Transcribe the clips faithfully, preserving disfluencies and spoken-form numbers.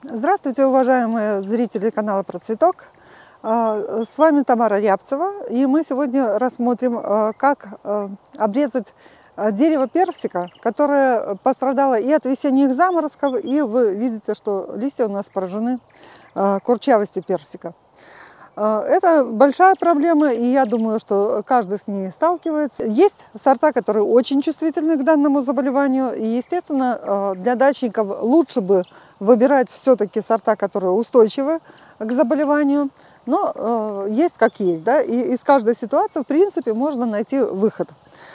Здравствуйте, уважаемые зрители канала Про Цветок. С вами Тамара Рябцева, и мы сегодня рассмотрим, как обрезать дерево персика, которое пострадало и от весенних заморозков, и вы видите, что листья у нас поражены курчавостью персика. Это большая проблема, и я думаю, что каждый с ней сталкивается. Есть сорта, которые очень чувствительны к данному заболеванию, и, естественно, для дачников лучше бы выбирать все-таки сорта, которые устойчивы к заболеванию, но есть как есть, да, и из каждой ситуации, в принципе, можно найти выход.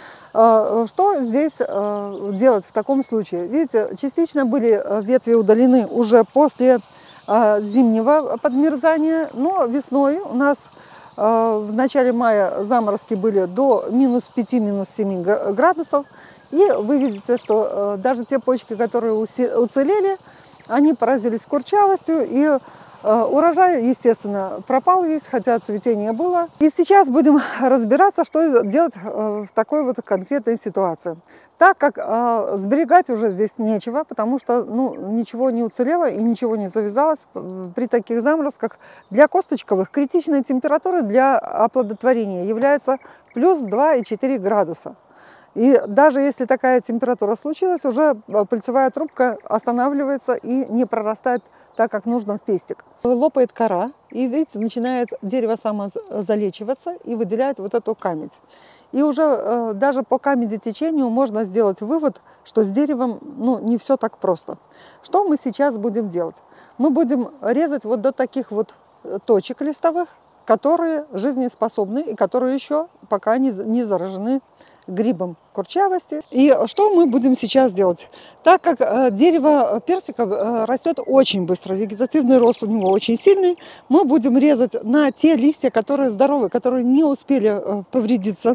Что здесь делать в таком случае? Видите, частично были ветви удалены уже после зимнего подмерзания, но весной у нас в начале мая заморозки были до минус пяти, минус семи градусов, и вы видите, что даже те почки, которые уцелели, они поразились курчавостью, и урожай, естественно, пропал весь, хотя цветение было. И сейчас будем разбираться, что делать в такой вот конкретной ситуации. Так как э, сберегать уже здесь нечего, потому что ну, ничего не уцелело и ничего не завязалось при таких заморозках. Для косточковых критичной температурой для оплодотворения является плюс два и четыре градуса. И даже если такая температура случилась, уже пыльцевая трубка останавливается и не прорастает так, как нужно в пестик. Лопает кора, и, видите, начинает дерево самозалечиваться и выделяет вот эту камедь. И уже э, даже по камедитечению можно сделать вывод, что с деревом ну, не все так просто. Что мы сейчас будем делать? Мы будем резать вот до таких вот точек листовых, которые жизнеспособны и которые еще пока не, не заражены грибом курчавости. И что мы будем сейчас делать? Так как э, дерево персика э, растет очень быстро, вегетативный рост у него очень сильный, мы будем резать на те листья, которые здоровы, которые не успели э, повредиться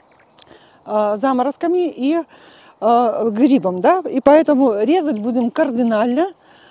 э, заморозками и э, грибом. Да? И поэтому резать будем кардинально.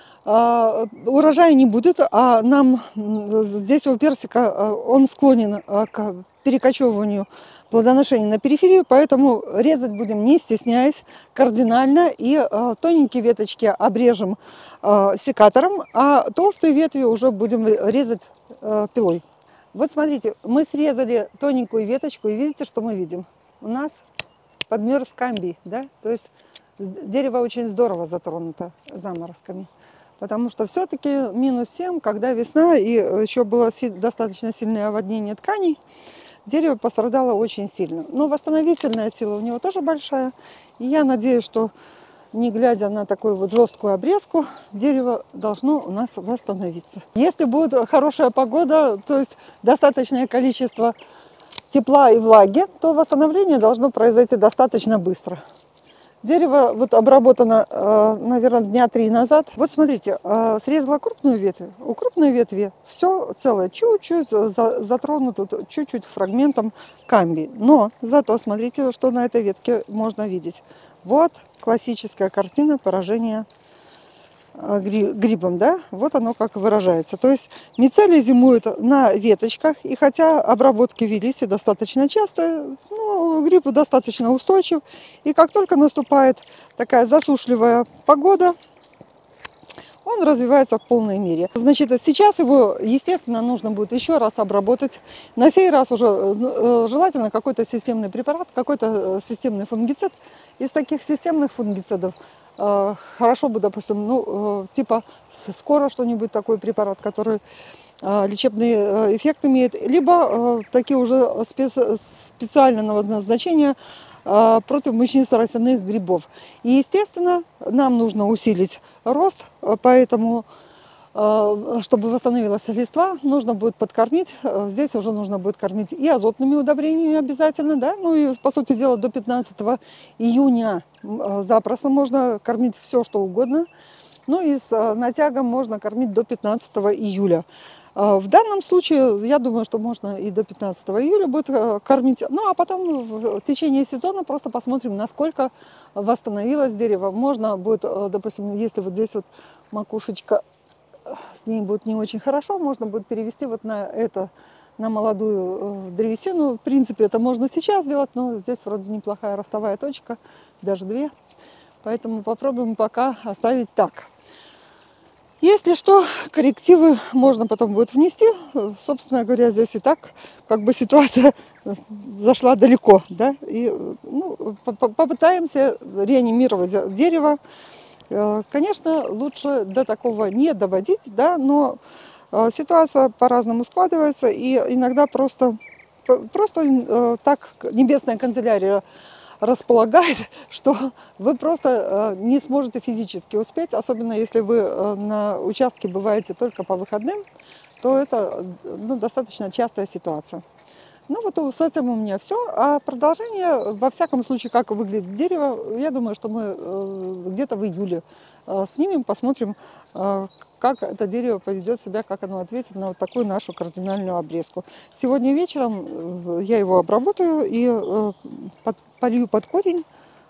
Урожая не будет, а нам здесь у персика он склонен к перекочевыванию плодоношения на периферию, поэтому резать будем не стесняясь, кардинально, и тоненькие веточки обрежем секатором, а толстые ветви уже будем резать пилой. Вот смотрите, мы срезали тоненькую веточку, и видите, что мы видим? У нас подмерз камбий, да? То есть дерево очень здорово затронуто заморозками. Потому что все-таки минус семь, когда весна и еще было достаточно сильное оводнение тканей, дерево пострадало очень сильно. Но восстановительная сила у него тоже большая. И я надеюсь, что не глядя на такую вот жесткую обрезку, дерево должно у нас восстановиться. Если будет хорошая погода, то есть достаточное количество тепла и влаги, то восстановление должно произойти достаточно быстро. Дерево вот обработано, наверное, дня три назад. Вот смотрите, срезала крупную ветвь. У крупной ветви все целое, чуть-чуть затронуто, чуть-чуть фрагментом камбий. Но зато смотрите, что на этой ветке можно видеть. Вот классическая картина поражения грибом, да, вот оно как выражается. То есть мицелий зимует на веточках, и хотя обработки велись и достаточно часто, ну, гриб достаточно устойчив, и как только наступает такая засушливая погода, он развивается в полной мере. Значит, сейчас его, естественно, нужно будет еще раз обработать. На сей раз уже желательно какой-то системный препарат, какой-то системный фунгицид. Из таких системных фунгицидов хорошо бы, допустим, ну, типа скоро что-нибудь, такой препарат, который лечебный эффект имеет, либо такие уже специального назначения против мучнисто-росяных грибов. И, естественно, нам нужно усилить рост, поэтому, чтобы восстановилась листва, нужно будет подкормить. Здесь уже нужно будет кормить и азотными удобрениями обязательно, да, ну и, по сути дела, до пятнадцатого июня запросто можно кормить все, что угодно. Ну и с натягом можно кормить до пятнадцатого июля. В данном случае, я думаю, что можно и до пятнадцатого июля будет кормить. Ну, а потом в течение сезона просто посмотрим, насколько восстановилось дерево. Можно будет, допустим, если вот здесь вот макушечка, с ней будет не очень хорошо, можно будет перевести вот на это, на молодую древесину. В принципе, это можно сейчас сделать, но здесь вроде неплохая ростовая точка, даже две. Поэтому попробуем пока оставить так. Если что, коррективы можно потом будет внести. Собственно говоря, здесь и так как бы ситуация зашла далеко, да, и ну, попытаемся реанимировать дерево. Конечно, лучше до такого не доводить, да, но ситуация по-разному складывается, и иногда просто, просто так небесная канцелярия располагает, что вы просто не сможете физически успеть, особенно если вы на участке бываете только по выходным, то это ну, достаточно частая ситуация. Ну вот с этим у меня все. А продолжение, во всяком случае, как выглядит дерево, я думаю, что мы где-то в июле снимем, посмотрим, как это дерево поведет себя, как оно ответит на вот такую нашу кардинальную обрезку. Сегодня вечером я его обработаю и полью под корень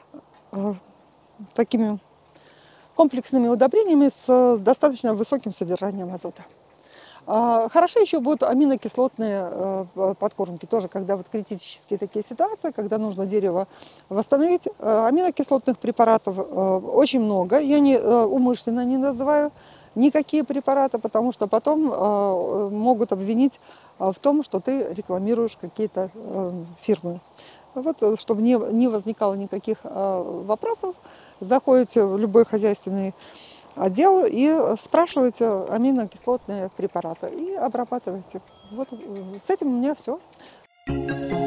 такими комплексными удобрениями с достаточно высоким содержанием азота. Хорошо еще будут аминокислотные подкормки, тоже когда вот критические такие ситуации, когда нужно дерево восстановить. Аминокислотных препаратов очень много, я не, умышленно не называю никакие препараты, потому что потом могут обвинить в том, что ты рекламируешь какие-то фирмы. Вот, чтобы не, не возникало никаких вопросов, заходите в любой хозяйственный отдел и спрашиваете аминокислотные препараты и обрабатываете. Вот с этим у меня все.